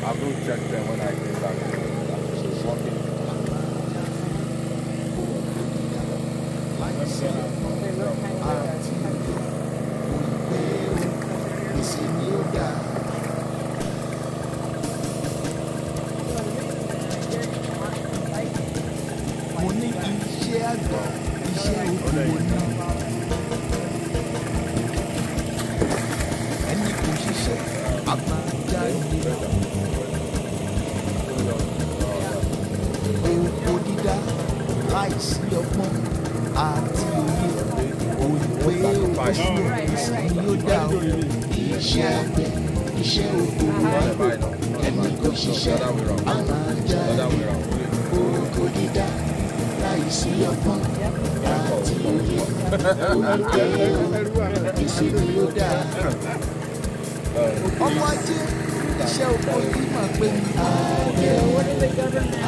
I've not checked them when I came back. She's working. What is the government?